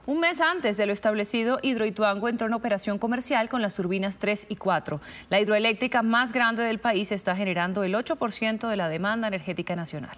Un mes antes de lo establecido, Hidroituango entró en operación comercial con las turbinas 3 y 4. La hidroeléctrica más grande del país está generando el 8% de la demanda energética nacional.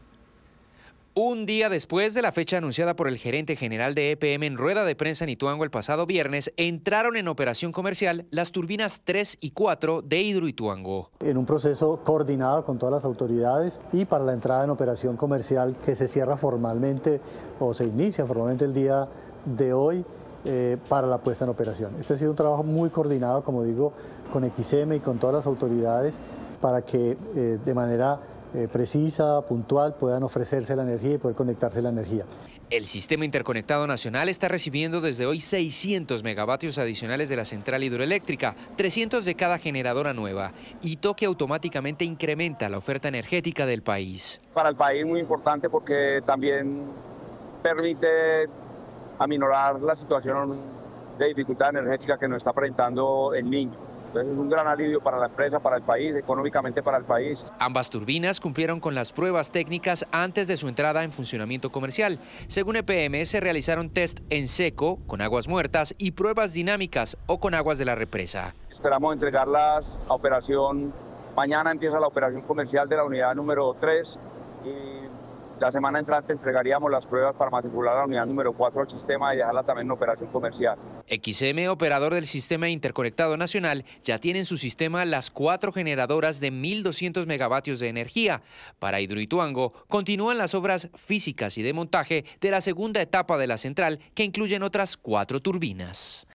Un día después de la fecha anunciada por el gerente general de EPM en rueda de prensa en Ituango el pasado viernes, entraron en operación comercial las turbinas 3 y 4 de Hidroituango. En un proceso coordinado con todas las autoridades y para la entrada en operación comercial que se cierra formalmente o se inicia formalmente el día de hoy para la puesta en operación. Este ha sido un trabajo muy coordinado, como digo, con XM y con todas las autoridades para que de manera precisa, puntual, puedan ofrecerse la energía y poder conectarse la energía. El Sistema Interconectado Nacional está recibiendo desde hoy 600 megavatios adicionales de la central hidroeléctrica, 300 de cada generadora nueva, hito que automáticamente incrementa la oferta energética del país. Para el país muy importante porque también permite aminorar la situación de dificultad energética que nos está presentando el Niño. Entonces es un gran alivio para la empresa, para el país, económicamente para el país. Ambas turbinas cumplieron con las pruebas técnicas antes de su entrada en funcionamiento comercial. Según EPM, se realizaron test en seco, con aguas muertas, y pruebas dinámicas o con aguas de la represa. Esperamos entregarlas a operación. Mañana empieza la operación comercial de la unidad número 3 y la semana entrante entregaríamos las pruebas para matricular la unidad número 4 al sistema y dejarla también en operación comercial. XM, operador del Sistema Interconectado Nacional, ya tiene en su sistema las 4 generadoras de 1.200 megavatios de energía. Para Hidroituango, continúan las obras físicas y de montaje de la segunda etapa de la central, que incluyen otras 4 turbinas.